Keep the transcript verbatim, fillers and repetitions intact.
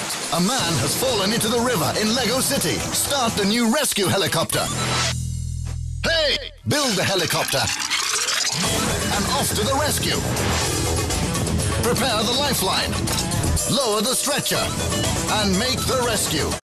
A man has fallen into the river in Lego City. Start the new rescue helicopter. Hey! Build the helicopter. And off to the rescue. Prepare the lifeline. Lower the stretcher. And make the rescue.